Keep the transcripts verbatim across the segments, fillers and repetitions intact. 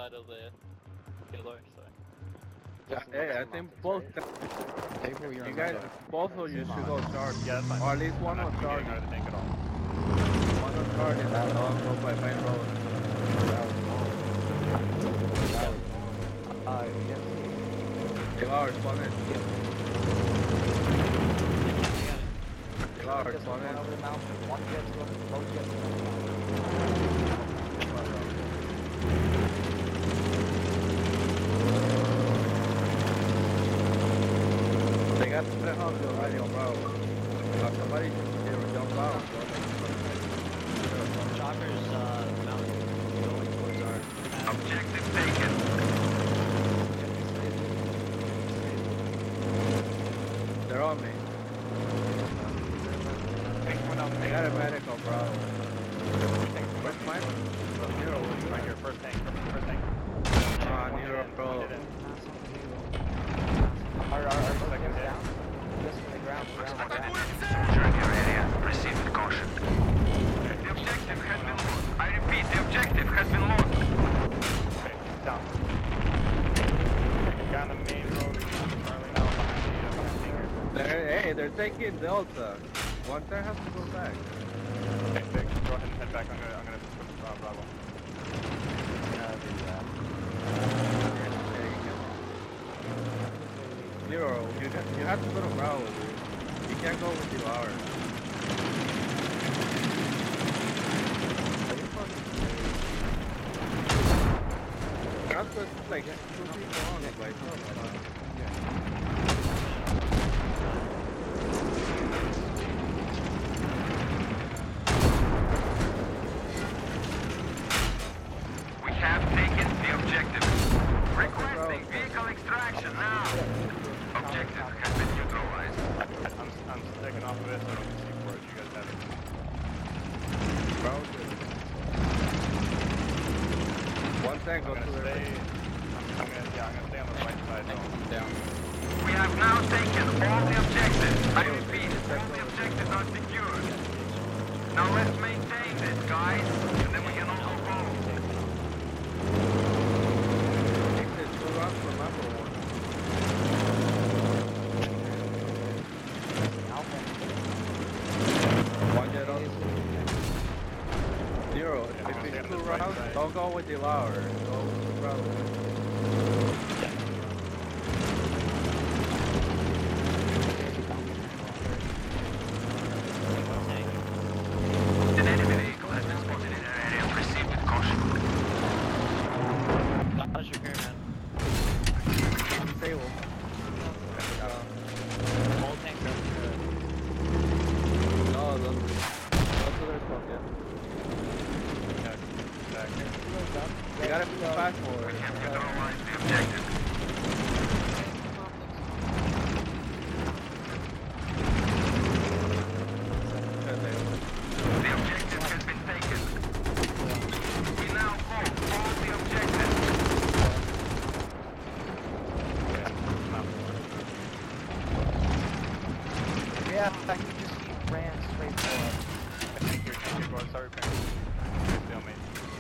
side of the killer, so. Yeah, hey, I think both Table, you're you on guys, the both of you should go charge. Yeah, that's fine. Or at least one on charge. Out of the tank at all. One on charge and that dog go by main road. Uh, yes. Two hours, spawn in. Two hours, spawn in. Over the mountain. One jet's going, both jets going. They got three hundred already on Bravo. Uh, somebody should jump out. Chopper's uh, mountain going towards our. Objective taken. They're on me. I got a medic on Bravo. Where's mine? Oh, Nero, where's Right mine? here, first tank, first tank. Ah, Nero, bro. Are, are, are both jets down? Just on the ground, ground, ground. Soldier in your area. Proceed with caution. The objective has been lost. I repeat, the objective has been lost. Okay, down. Guy on the main road, early now behind the, uh, behind the hangar. They're, hey, they're taking Delta. One time has to go back. Okay, big. Go ahead and head back. I'm gonna, I'm gonna put uh, Bravo. Zero, you, you have to go to Bravo, dude. You can't go with two hours. That's just like two people on it, like, We have taken the objective. Requesting vehicle extraction now. Objective has been neutralized. I'm, I'm taking off of it so I don't see for it. You guys have it. Bravo, one thing, I'm go gonna to stay. the I'm, I'm gonna, yeah, I'm gonna stay on the right side though. Down. We have now taken all the objectives. I repeat, all the objectives are secured. Now let's maintain this, guys, and then we can all go home. exit two rounds for number one. One jet on. Zero. If it's two rounds, don't go with the lower. Go with the Bravo. An enemy vehicle has been spotted in our area. Proceed with caution. How's your pyramid? Table. Whole tank up. No, don't. Don't do their stuff yet. Yeah, back. They gotta be fast forward. We have neutralized the objective. The objective has been taken. We now hold all the objectives. Yeah, he just he ran straight for us. I think you're, you're going, sorry, parents. Stalemate.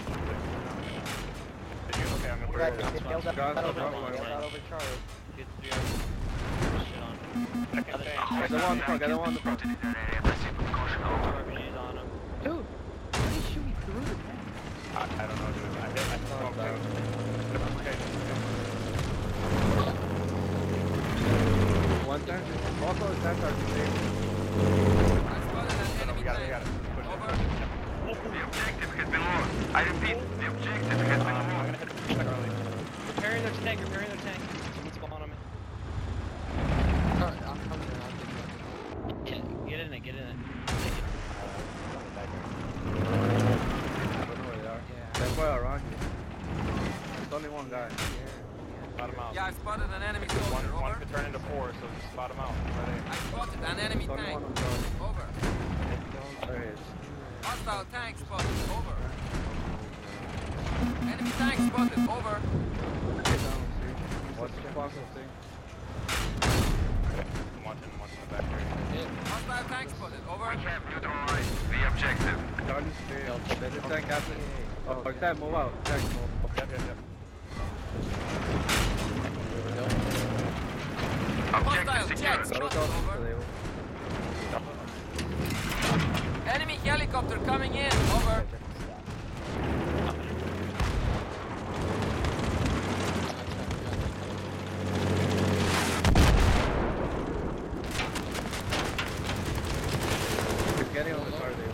Did you? Okay, I'm gonna put Yeah, it get down. nailed out, Guys, nailed don't out, worry. nailed out over Charlie. Get three hours. Shit on him. Second Other tank. tank. Get the one on the front, get the one on the front. Spotted in our area. Proceed with caution. R P Gs on him. Dude, why did he shoot me through the tank? I, I don't know, dude. I hit, I hit Oh, oh, okay. Okay, okay. One time, also the tanks are the same. No, no, we got it, we got it. Push it, push it. The objective has been lost. I repeat, the objective has Um, been I'm lost. gonna hit the Charlie. Repairing their tank, repairing their tank. Someone's spawn on me. Alright, I'm coming in, I'll take it. Get in it, get in it. Take it. I don't know where they are. Yeah. They're quite around you. There's only one guy. Spot him out. Yeah, I spotted an enemy One, soldier. one Over. could turn into four, so just spot him out. Where are I spotted an enemy There's only tank. one on Charlie. Over. There he is. Hostile tank spotted. Over. Enemy tank spotted. Over. Get down, see. What's the possible thing? they? I'm watching, I'm watching the back here. Hostile tank spotted. Over. We have neutralized the objective. Charlie's failed. There's a tank happening. Oh, or tank, move out. Tank, move. Yep, yep, yep. Hostile Objective jet secured. spotted. Over. Enemy helicopter coming in. Over. He's getting on the car, Dale.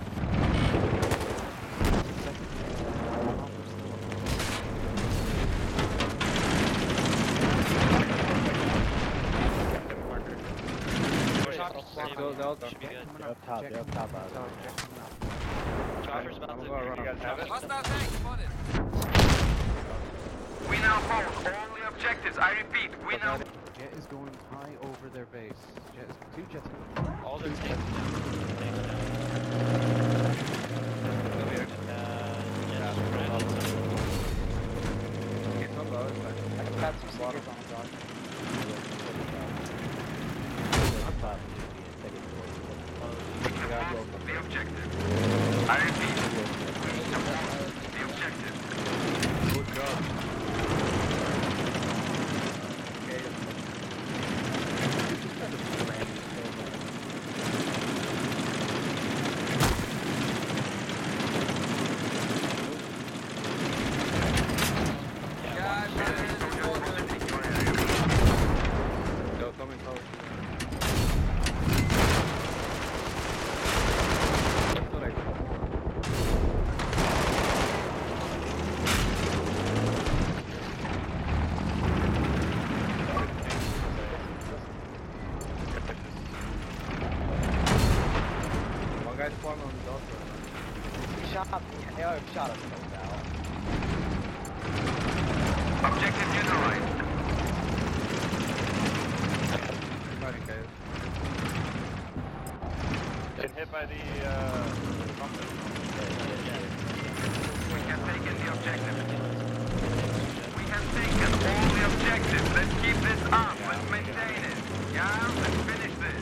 Go, Delta. Should be good. They're up top, they're up top. Out there. Chopper's about I'm to. gonna go around. You guys have it? Hostile tank spotted. We now hold all the objectives. I repeat, we now. Jet is going high over their base. Jet is two jets. All their tanks down. Tanks down. Come here. Uh, yeah, spread out. Get some low, it's fine. I got some slaughter on the dog. Up top. We can hold the objective. I repeat, we need to hold the objective. Good job. Okay. Yeah, Go, coming close. One guy's spawned on the doctor. He shot me. Yeah, he shot us both out. Objective neutralized. Fighting guys. Getting hit by the, uh, something. We have taken the objective. We have taken all the objectives. Let's keep this up. Let's maintain it. Yeah, let's finish this.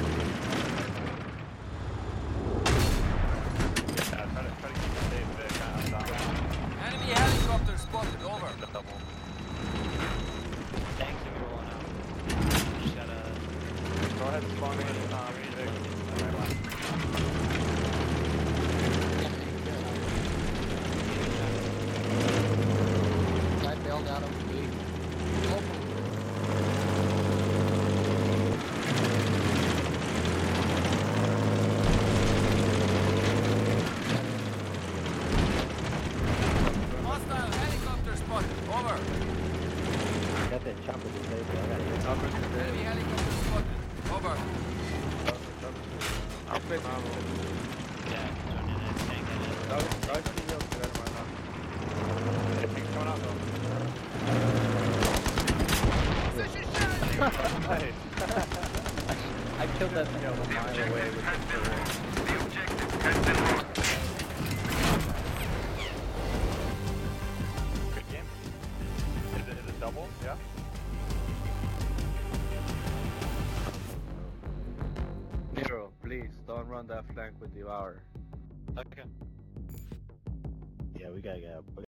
Yeah, try to, try to keep it safe there, kind of down. enemy helicopter spotted. Over. Double. Tanks are rolling out. Just gotta. Go ahead and spawn in, um, music. I bailed out of the gate. Hostile helicopter spotted. Over. Got that chopper disabled. I got it. Chopper's Enemy dead. helicopter spotted. Over. I'll fix ammo. Yeah, turn in a tank at it. Dog, dog, see you up there, why not? Anything's coming out though. Nice. I killed that thing a The mile away objective with has the been lost. The objective has been lost. Good game. Is it, is it double? Yeah? Nero, please, don't run that flank with the hour. Okay. Yeah, we gotta get